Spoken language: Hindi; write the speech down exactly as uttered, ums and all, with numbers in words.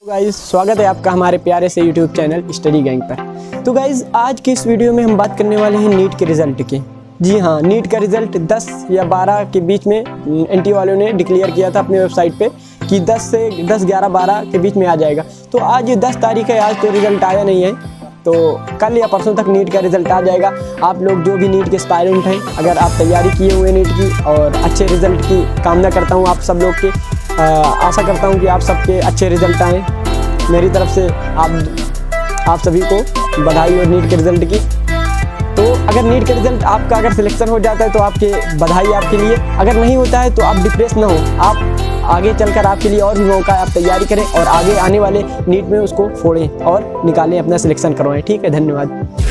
गाइस, स्वागत है आपका हमारे प्यारे से यूट्यूब चैनल स्टडी गैंग पर। तो गाइस, आज के इस वीडियो में हम बात करने वाले हैं नीट के रिज़ल्ट की। जी हाँ, नीट का रिज़ल्ट दस या बारह के बीच में एनटी वालों ने डिक्लेयर किया था अपनी वेबसाइट पे कि दस से दस ग्यारह बारह के बीच में आ जाएगा। तो आज दस तारीख है, आज तो रिज़ल्ट आया नहीं है, तो कल या परसों तक नीट का रिज़ल्ट आ जाएगा। आप लोग जो भी नीट के एस्पायरेंट हैं, अगर आप तैयारी किए हुए नीट की और अच्छे रिज़ल्ट की कामना करता हूँ आप सब लोग के, आ, आशा करता हूँ कि आप सबके अच्छे रिज़ल्ट आएँ। मेरी तरफ से आप आप सभी को बधाई और नीट के रिज़ल्ट की। तो अगर नीट का रिज़ल्ट आपका अगर सिलेक्शन हो जाता है तो आपके बधाई आपके लिए, अगर नहीं होता है तो आप डिप्रेस ना हो, आप आगे चलकर आपके लिए और भी मौका है, आप तैयारी करें और आगे आने वाले नीट में उसको फोड़ें और निकालें, अपना सिलेक्शन करवाएं। ठीक है, धन्यवाद।